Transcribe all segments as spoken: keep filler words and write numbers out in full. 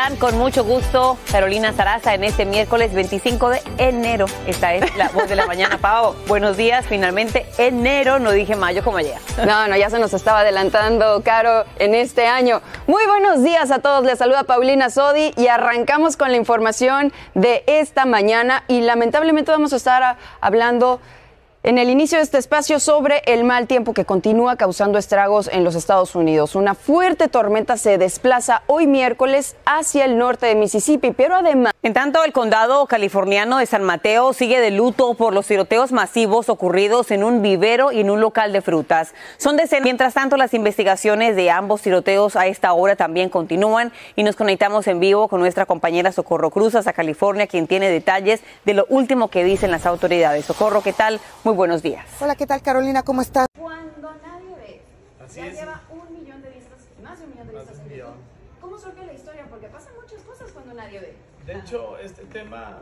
Con mucho gusto, Carolina Sarasa, en este miércoles veinticinco de enero. Esta es la voz de la mañana. Pau, buenos días. Finalmente, enero, no dije mayo como ayer. No, no, ya se nos estaba adelantando, Caro, en este año. Muy buenos días a todos. Les saluda Paulina Sodi y arrancamos con la información de esta mañana. Y lamentablemente vamos a estar a, hablando en el inicio de este espacio sobre el mal tiempo que continúa causando estragos en los Estados Unidos. Una fuerte tormenta se desplaza hoy miércoles hacia el norte de Mississippi, pero además... En tanto, el condado californiano de San Mateo sigue de luto por los tiroteos masivos ocurridos en un vivero y en un local de frutas. Son decenas. Mientras tanto, las investigaciones de ambos tiroteos a esta hora también continúan y nos conectamos en vivo con nuestra compañera Socorro Cruz hasta California, quien tiene detalles de lo último que dicen las autoridades. Socorro, ¿qué tal? Muy buenos días. Hola, ¿qué tal, Carolina? ¿Cómo estás? Cuando nadie ve, Así ya es. lleva un millón de vistas, más de un millón de vistas en YouTube. ¿Cómo surge la historia? Porque pasan muchas cosas cuando nadie ve. De hecho, este tema...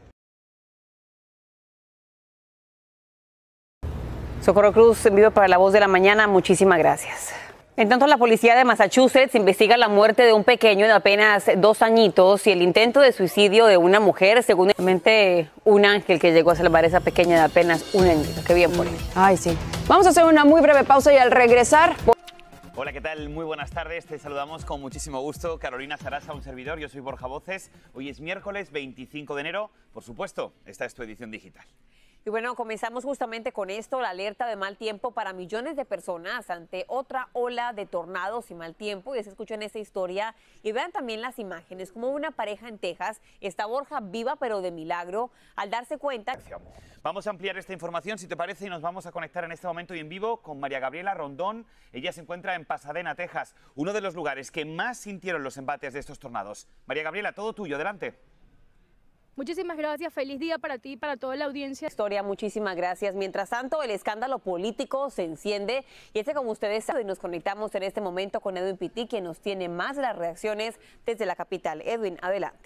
Socorro Cruz, en vivo para La Voz de la Mañana. Muchísimas gracias. En tanto, la policía de Massachusetts investiga la muerte de un pequeño de apenas dos añitos y el intento de suicidio de una mujer, según un ángel que llegó a salvar a esa pequeña de apenas un añito. Qué bien por él. Ay, sí. Vamos a hacer una muy breve pausa y al regresar... Hola, ¿qué tal? Muy buenas tardes. Te saludamos con muchísimo gusto. Carolina Sarasa, un servidor. Yo soy Borja Voces. Hoy es miércoles veinticinco de enero. Por supuesto, esta es tu edición digital. Y bueno, comenzamos justamente con esto, la alerta de mal tiempo para millones de personas ante otra ola de tornados y mal tiempo. Y se escuchan esta historia y vean también las imágenes, como una pareja en Texas está Borja viva pero de milagro al darse cuenta. Vamos a ampliar esta información, si te parece, y nos vamos a conectar en este momento y en vivo con María Gabriela Rondón. Ella se encuentra en Pasadena, Texas, uno de los lugares que más sintieron los embates de estos tornados. María Gabriela, todo tuyo, adelante. Muchísimas gracias, feliz día para ti y para toda la audiencia. Historia, muchísimas gracias. Mientras tanto, el escándalo político se enciende y este, como ustedes saben, nos conectamos en este momento con Edwin Pitti, quien nos tiene más de las reacciones desde la capital. Edwin, adelante.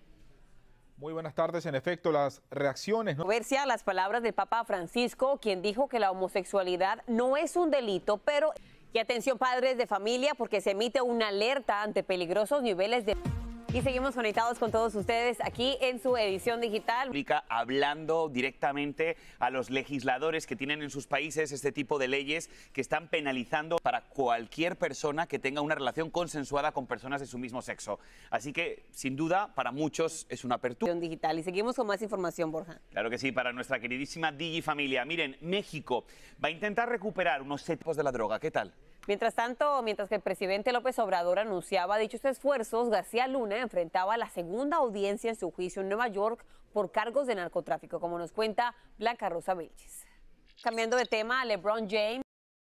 Muy buenas tardes. En efecto, las reacciones... ¿no? Controversia, las palabras del Papa Francisco, quien dijo que la homosexualidad no es un delito, pero... Y atención, padres de familia, porque se emite una alerta ante peligrosos niveles de... Y seguimos conectados con todos ustedes aquí en su edición digital. Hablando directamente a los legisladores que tienen en sus países este tipo de leyes que están penalizando para cualquier persona que tenga una relación consensuada con personas de su mismo sexo. Así que, sin duda, para muchos es una apertura. Digital. Y seguimos con más información, Borja. Claro que sí, para nuestra queridísima Digi Familia. Miren, México va a intentar recuperar unos tipos de la droga. ¿Qué tal? Mientras tanto, mientras que el presidente López Obrador anunciaba dichos esfuerzos, García Luna enfrentaba la segunda audiencia en su juicio en Nueva York por cargos de narcotráfico, como nos cuenta Blanca Rosa Vilches. Cambiando de tema, LeBron James,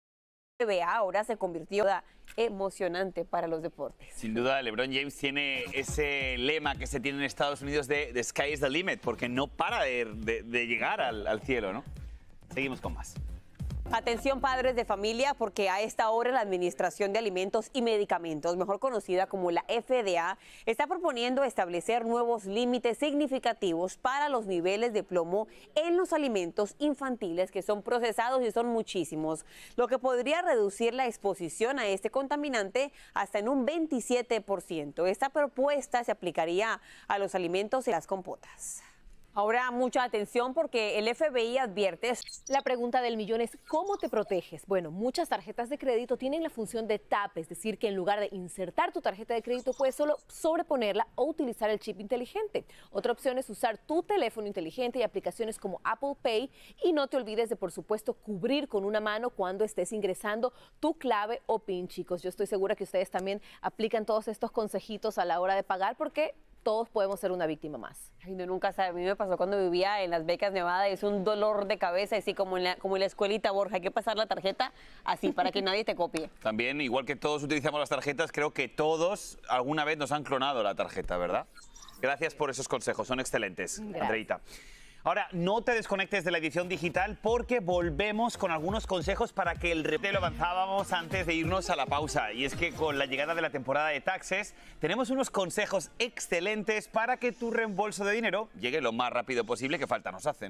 N B A ahora se convirtió en emocionante para los deportes. Sin duda, LeBron James tiene ese lema que se tiene en Estados Unidos de "The sky is the limit", porque no para de, de, de llegar al, al cielo, ¿no? Seguimos con más. Atención, padres de familia, porque a esta hora la Administración de Alimentos y Medicamentos, mejor conocida como la F D A, está proponiendo establecer nuevos límites significativos para los niveles de plomo en los alimentos infantiles que son procesados y son muchísimos, lo que podría reducir la exposición a este contaminante hasta en un veintisiete por ciento. Esta propuesta se aplicaría a los alimentos y las compotas. Ahora mucha atención porque el F B I advierte. La pregunta del millón es ¿cómo te proteges? Bueno, muchas tarjetas de crédito tienen la función de tap, es decir, que en lugar de insertar tu tarjeta de crédito puedes solo sobreponerla o utilizar el chip inteligente. Otra opción es usar tu teléfono inteligente y aplicaciones como Apple Pay, y no te olvides de, por supuesto, cubrir con una mano cuando estés ingresando tu clave o PIN, chicos. Yo estoy segura que ustedes también aplican todos estos consejitos a la hora de pagar porque todos podemos ser una víctima más. Ay, no, nunca sabe. A mí me pasó cuando vivía en Las Vegas, Nevada, es un dolor de cabeza, así como en la, como en la escuelita, Borja. Hay que pasar la tarjeta así para que nadie te copie. También, igual que todos utilizamos las tarjetas, creo que todos alguna vez nos han clonado la tarjeta, ¿verdad? Gracias por esos consejos, son excelentes, Gracias. Andreita. Ahora, no te desconectes de la edición digital porque volvemos con algunos consejos para que el reto lo avanzábamos antes de irnos a la pausa. Y es que con la llegada de la temporada de taxes tenemos unos consejos excelentes para que tu reembolso de dinero llegue lo más rápido posible, que falta nos hace, ¿no?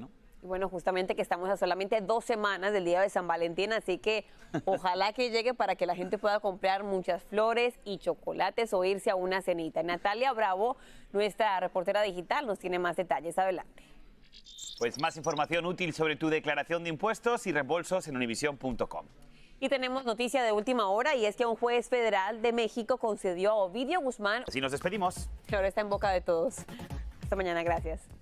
Y bueno, justamente que estamos a solamente dos semanas del día de San Valentín, así que ojalá que llegue para que la gente pueda comprar muchas flores y chocolates o irse a una cenita. Natalia Bravo, nuestra reportera digital, nos tiene más detalles. Adelante. Pues más información útil sobre tu declaración de impuestos y reembolsos en univision punto com. Y tenemos noticia de última hora y es que un juez federal de México concedió a Ovidio Guzmán. Así nos despedimos. Que ahora está en boca de todos. Hasta mañana, gracias.